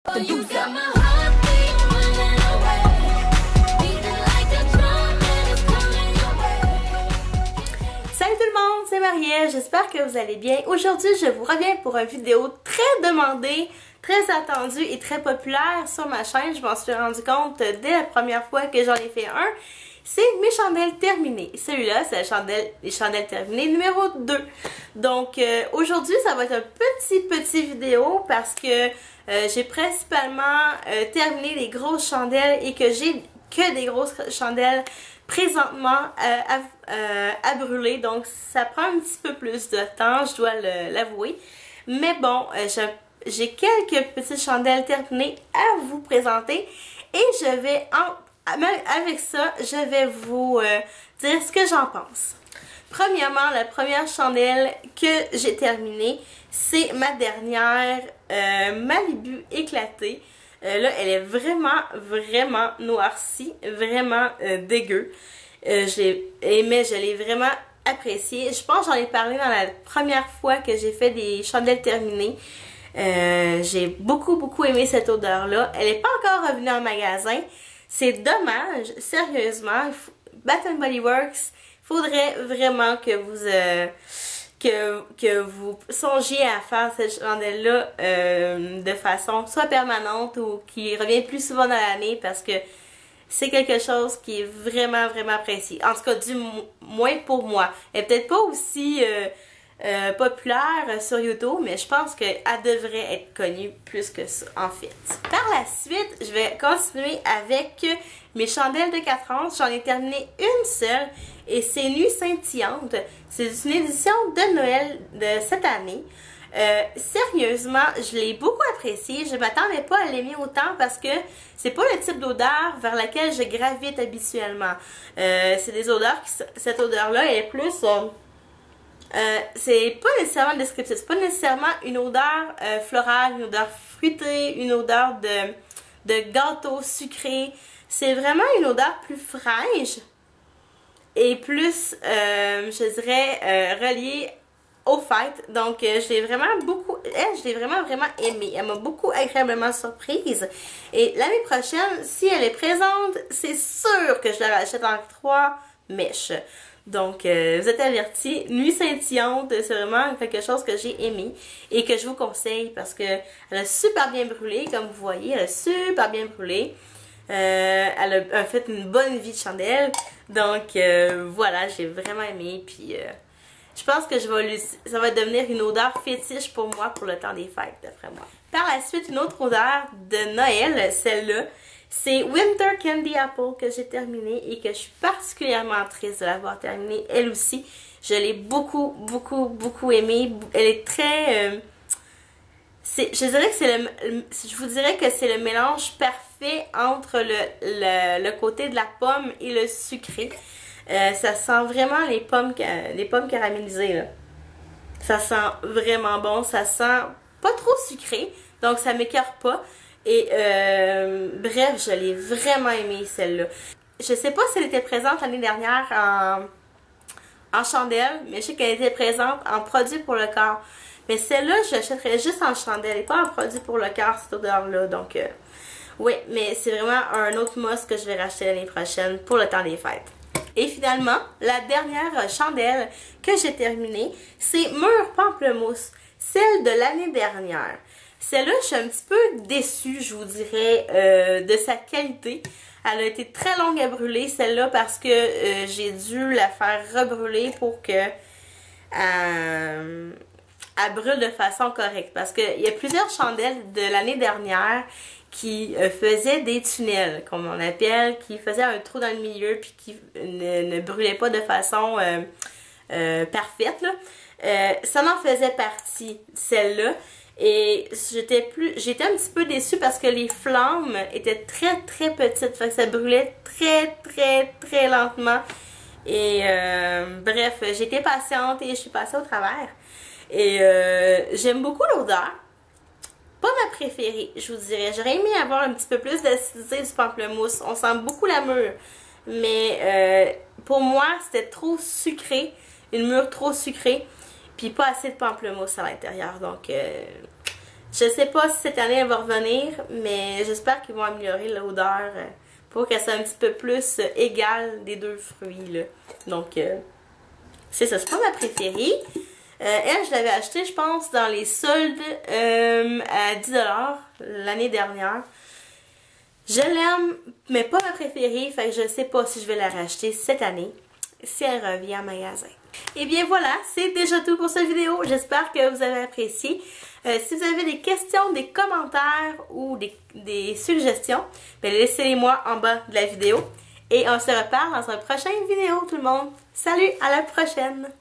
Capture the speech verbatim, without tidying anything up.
de douze ans. Salut tout le monde, c'est Marielle, j'espère que vous allez bien. Aujourd'hui, je vous reviens pour une vidéo très demandée, très attendue et très populaire sur ma chaîne. Je m'en suis rendu compte dès la première fois que j'en ai fait un. C'est mes chandelles terminées. Celui-là, c'est la chandelle, les chandelles terminées numéro deux. Donc euh, aujourd'hui, ça va être un petit petit vidéo parce que euh, j'ai principalement euh, terminé les grosses chandelles et que j'ai que des grosses chandelles présentement euh, à, euh, à brûler. Donc ça prend un petit peu plus de temps, je dois l'avouer. Mais bon, euh, j'ai quelques petites chandelles terminées à vous présenter et je vais en avec ça, je vais vous euh, dire ce que j'en pense. Premièrement, la première chandelle que j'ai terminée, c'est ma dernière euh, Malibu éclatée. Euh, là, elle est vraiment, vraiment noircie, vraiment euh, dégueu. Euh, j'ai aimé, je l'ai vraiment appréciée. Je pense que j'en ai parlé dans la première fois que j'ai fait des chandelles terminées. Euh, j'ai beaucoup, beaucoup aimé cette odeur-là. Elle n'est pas encore revenue en magasin. C'est dommage, sérieusement, Bath and Body Works, il faudrait vraiment que vous euh, que, que vous songiez à faire cette chandelle-là euh, de façon soit permanente ou qui revient plus souvent dans l'année parce que c'est quelque chose qui est vraiment, vraiment apprécié. En tout cas, du moins pour moi. Elle est peut-être pas aussi euh, euh, populaire sur YouTube, mais je pense qu'elle devrait être connue plus que ça, en fait. Par la suite, je vais continuer avec mes chandelles de quatre onces. J'en ai terminé une seule et c'est Nuit scintillante. C'est une édition de Noël de cette année. Euh, sérieusement, je l'ai beaucoup appréciée. Je m'attendais pas à l'aimer autant parce que c'est pas le type d'odeur vers laquelle je gravite habituellement. Euh, c'est des odeurs qui, cette odeur-là, elle est plus... Euh, Euh, c'est pas nécessairement descriptif, c'est pas nécessairement une odeur euh, florale, une odeur fruitée, une odeur de, de gâteau sucré. C'est vraiment une odeur plus fraîche et plus, euh, je dirais, euh, reliée aux fêtes. Donc, euh, je l'ai vraiment beaucoup, elle, je l'ai vraiment, vraiment aimée. Elle m'a beaucoup agréablement surprise. Et l'année prochaine, si elle est présente, c'est sûr que je la rachète en trois mèches. Donc, euh, vous êtes avertis, Nuit scintillante, c'est vraiment quelque chose que j'ai aimé et que je vous conseille parce que elle a super bien brûlé, comme vous voyez, elle a super bien brûlé. Euh, elle a, a fait une bonne vie de chandelle. Donc, euh, voilà, j'ai vraiment aimé. Puis, euh, je pense que je vais ça va devenir une odeur fétiche pour moi pour le temps des fêtes, d'après moi. Par la suite, une autre odeur de Noël, celle-là. C'est Winter Candy Apple que j'ai terminé et que je suis particulièrement triste de l'avoir terminée. Elle aussi, je l'ai beaucoup, beaucoup, beaucoup aimée. Elle est très... Euh, je dirais que c'est le... Je vous dirais que c'est le mélange parfait entre le, le, le côté de la pomme et le sucré. Euh, ça sent vraiment les pommes, les pommes caramélisées, là. Ça sent vraiment bon. Ça sent pas trop sucré, donc ça m'écœure pas. Et euh, bref, je l'ai vraiment aimée celle-là. Je sais pas si elle était présente l'année dernière en, en chandelle, mais je sais qu'elle était présente en produit pour le corps. Mais celle-là, je l'achèterais juste en chandelle et pas en produit pour le corps, cette odeur-là. Donc, euh, oui, mais c'est vraiment un autre mousse que je vais racheter l'année prochaine pour le temps des fêtes. Et finalement, la dernière chandelle que j'ai terminée, c'est Mûr Pamplemousse, celle de l'année dernière. Celle-là, je suis un petit peu déçue, je vous dirais, euh, de sa qualité. Elle a été très longue à brûler, celle-là, parce que euh, j'ai dû la faire rebrûler pour que euh, elle brûle de façon correcte. Parce qu'il y a plusieurs chandelles de l'année dernière qui euh, faisaient des tunnels, comme on appelle, qui faisaient un trou dans le milieu puis qui ne, ne brûlaient pas de façon euh, euh, parfaite, là. Euh, ça en faisait partie, celle-là. Et j'étais plus, j'étais un petit peu déçue parce que les flammes étaient très très petites, fait que ça brûlait très très très lentement. Et euh, bref, j'étais patiente et je suis passée au travers. Et euh, j'aime beaucoup l'odeur. Pas ma préférée, je vous dirais. J'aurais aimé avoir un petit peu plus d'acidité du pamplemousse. On sent beaucoup la mûre. Mais euh, pour moi, c'était trop sucré. Une mûre trop sucrée. Puis pas assez de pamplemousse à l'intérieur. Donc, euh, Je sais pas si cette année elle va revenir, mais j'espère qu'ils vont améliorer l'odeur euh, pour qu'elle soit un petit peu plus euh, égale des deux fruits, là. Donc, euh, c'est ça, c'est pas ma préférée. Euh, elle, je l'avais achetée, je pense, dans les soldes euh, à dix dollars l'année dernière. Je l'aime, mais pas ma préférée, fait que je sais pas si je vais la racheter cette année, si elle revient en magasin. Et bien voilà, c'est déjà tout pour cette vidéo. J'espère que vous avez apprécié. Euh, si vous avez des questions, des commentaires ou des, des suggestions, ben laissez-les moi en bas de la vidéo. Et on se reparle dans une prochaine vidéo tout le monde. Salut, à la prochaine!